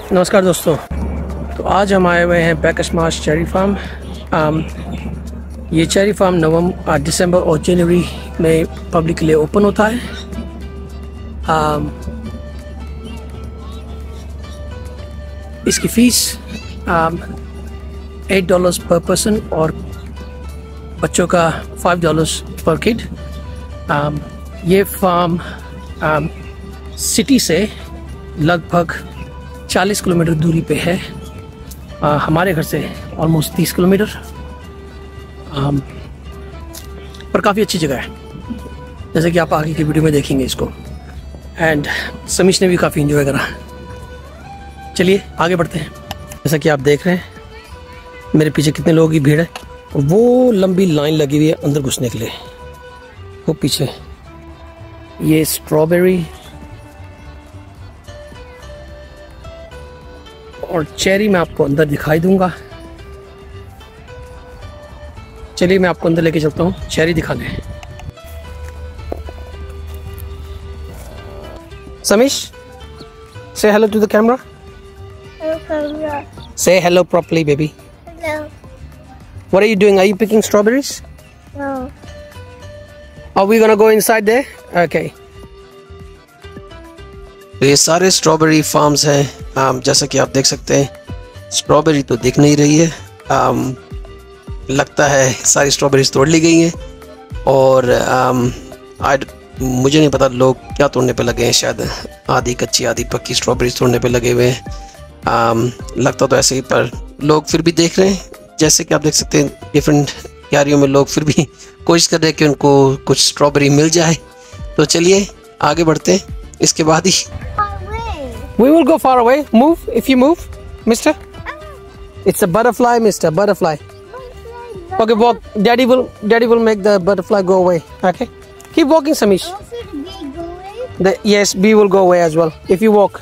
नमस्कार दोस्तों। तो आज हम आए हुए हैं बैकर्स मार्श चेरी फार्म। ये चेरी फार्म दिसंबर और जनवरी में पब्लिक के लिए ओपन होता है। इसकी फ़ीस $8 पर पर्सन और बच्चों का $5 पर किड। ये फार्म सिटी से लगभग 40 किलोमीटर दूरी पे है। हमारे घर से ऑलमोस्ट 30 किलोमीटर, पर काफ़ी अच्छी जगह है, जैसे कि आप आगे की वीडियो में देखेंगे इसको। एंड समीश ने भी काफ़ी इंजॉय करा। चलिए आगे बढ़ते हैं। जैसा कि आप देख रहे हैं मेरे पीछे कितने लोगों की भीड़ है, और वो लंबी लाइन लगी हुई है अंदर घुसने के लिए। वो पीछे ये स्ट्रॉबेरी और चेरी मैं आपको अंदर दिखाई दूंगा। चलिए मैं आपको अंदर लेके चलता हूँ चेरी दिखाने। समीश, say hello to the camera. Hello, camera. Say hello properly, baby. Hello. What are you doing? Are you picking strawberries? No. Are we gonna go inside there? Okay. ये सारे स्ट्रॉबेरी फार्म्स हैं। जैसा कि आप देख सकते हैं स्ट्रॉबेरी तो दिख नहीं रही है। लगता है सारी स्ट्रॉबेरीज तोड़ ली गई हैं, और मुझे नहीं पता लोग क्या तोड़ने पे लगे हैं। शायद आधी कच्ची आधी पक्की स्ट्रॉबेरीज तोड़ने पे लगे हुए हैं। लगता तो ऐसे ही, पर लोग फिर भी देख रहे हैं। जैसे कि आप देख सकते हैं डिफरेंट क्यारियों में लोग फिर भी कोशिश कर रहे हैं कि उनको कुछ स्ट्रॉबेरी मिल जाए। तो चलिए आगे बढ़ते हैं। इसके बाद ही We will go far away. Move if you move, mister. It's a butterfly, mister. Butterfly. Okay, walk. Daddy will make the butterfly go away. Okay. Keep walking, Samish. Also the bee go away? Yes, bee will go away as well if you walk.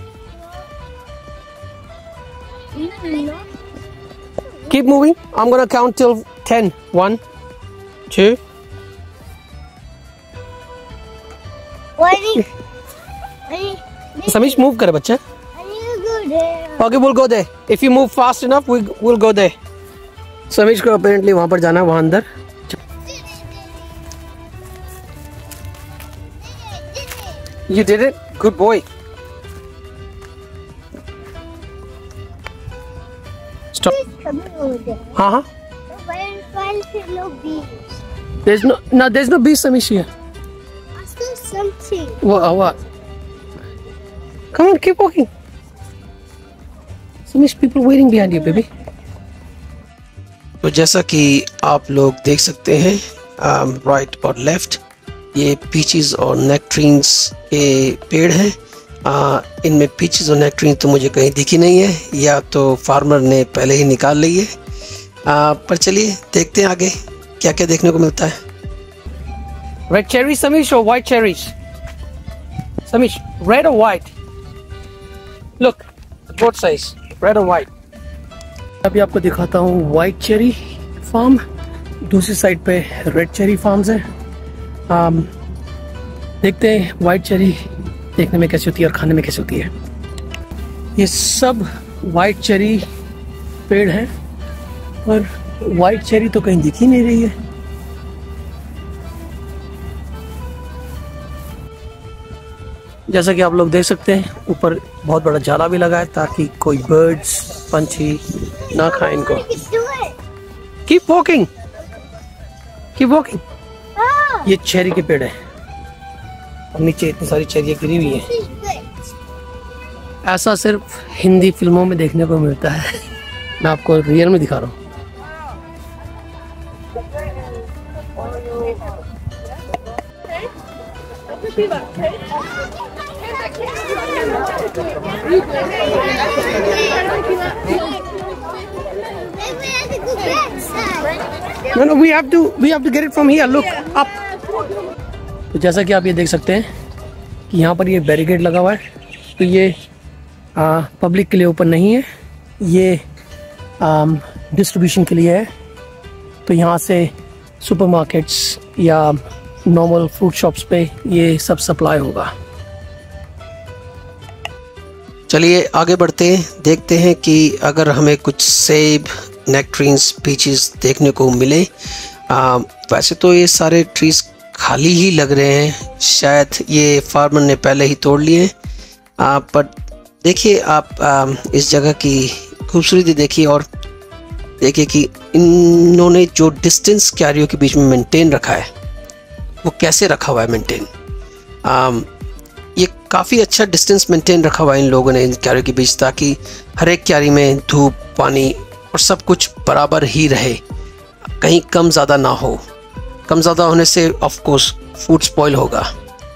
No. Keep moving. I'm gonna count till 10. 1, 2. Samish, move करे बच्चा। I need to go there. Okay, we'll go there. If you move fast enough, we'll go there. समीश को apparently वहाँ पर जाना है, वहाँ अंदर। You did it. Good boy. Stop. Coming over there. हाँ। Where no bees? There's no bees, Samish here. I saw something. What? Come on, keep walking. Samish, people waiting behind you, baby. तो जैसा कि आप लोग देख सकते हैं right और लेफ्ट, ये पीचेस और नेक्ट्रीन्स के पेड़ हैं। इनमें पीचेस और नेक्ट्रीन तो मुझे कहीं दिखी नहीं है, या तो फार्मर ने पहले ही निकाल ली है। पर चलिए देखते हैं आगे क्या क्या देखने को मिलता है। रेड चेरी समीश और व्हाइट चेरीज? समीश, रेड और white? Look, both size, red or white. अभी आपको दिखाता हूँ व्हाइट चेरी फार्म। दूसरी साइड पे रेड चेरी फार्म्स हैं। देखते हैं व्हाइट चेरी देखने में कैसी होती है और खाने में कैसी होती है। ये सब व्हाइट चेरी पेड़ हैं, पर व्हाइट चेरी तो कहीं दिख ही नहीं रही है। जैसा कि आप लोग देख सकते हैं ऊपर बहुत बड़ा जाला भी लगा है, ताकि कोई बर्ड्स पंछी ना खाएं इनको। Keep walking. Keep walking. ये चेरी के पेड़ है, और नीचे इतनी सारी चेरियाँ गिरी हुई हैं। ऐसा सिर्फ हिंदी फिल्मों में देखने को मिलता है। मैं आपको रियल में दिखा रहा हूँ। No, we have to get it from here. Look up. तो जैसा कि आप ये देख सकते हैं कि यहाँ पर ये बैरिकेड लगा हुआ है, तो ये पब्लिक के लिए ओपन नहीं है, ये डिस्ट्रीब्यूशन के लिए है। तो यहाँ से सुपरमार्केट्स या नॉर्मल फ्रूट शॉप्स पे ये सब सप्लाई होगा। चलिए आगे बढ़ते हैं, देखते हैं कि अगर हमें कुछ सेब, नेक्ट्रीन्स, पीचेस देखने को मिले। वैसे तो ये सारे ट्रीज खाली ही लग रहे हैं, शायद ये फार्मर ने पहले ही तोड़ लिए। पर देखिए आप इस जगह की खूबसूरती देखिए और देखिए कि इन्होंने जो डिस्टेंस क्यारियों के बीच में मेंटेन रखा है वो कैसे रखा हुआ है मेंटेन। ये काफ़ी अच्छा डिस्टेंस मेंटेन रखा हुआ है इन लोगों ने इन क्यारियों के बीच, ताकि हर एक क्यारी में धूप, पानी और सब कुछ बराबर ही रहे, कहीं कम ज़्यादा ना हो। कम ज़्यादा होने से ऑफ कोर्स फूड स्पॉइल होगा।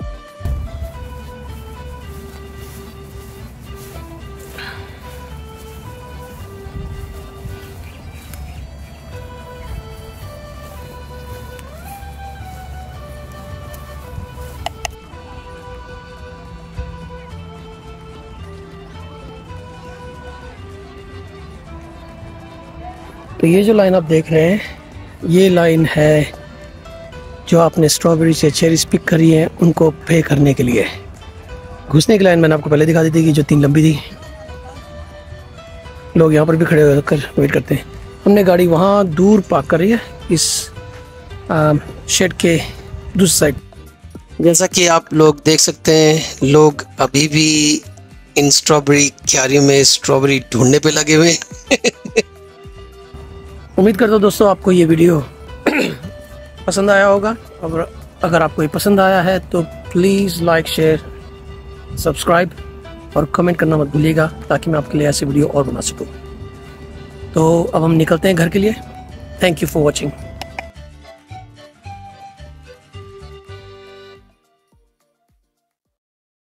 तो ये जो लाइन आप देख रहे हैं, ये लाइन है जो आपने स्ट्रॉबेरी से चेरीज पिक करी है उनको पे करने के लिए। घुसने की लाइन मैंने आपको पहले दिखा दी थी कि जो 3 लंबी थी। लोग यहाँ पर भी खड़े होकर वेट करते हैं। हमने गाड़ी वहाँ दूर पार्क कर रही है, इस शेड के दूसरी साइड। जैसा कि आप लोग देख सकते हैं, लोग अभी भी इन स्ट्रॉबेरी क्यारियों में स्ट्रॉबेरी ढूंढने पे लगे हुए हैं। उम्मीद करता हूँ दोस्तों आपको ये वीडियो पसंद आया होगा। और अगर आपको ये पसंद आया है तो प्लीज़ लाइक, शेयर, सब्सक्राइब और कमेंट करना मत भूलिएगा, ताकि मैं आपके लिए ऐसे वीडियो और बना सकूँ। तो अब हम निकलते हैं घर के लिए। Thank you for watching.